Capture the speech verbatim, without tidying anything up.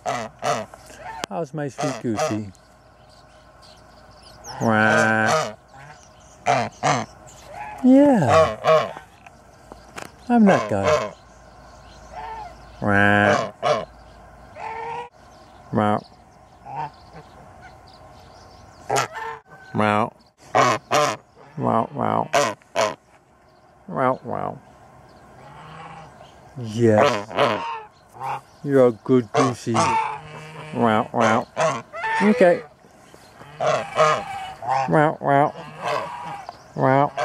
How's my sweet goosey? Wah. Yeah. I'm that guy. Wah. Wow. Wow. Wow, wow. Wow, wow. Yes. You're a good goosey. Wow, wow. Okay. Wow, wow. Wow.